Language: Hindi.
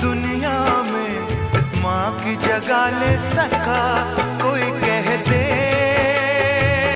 दुनिया में माँ की जगह ले सका कोई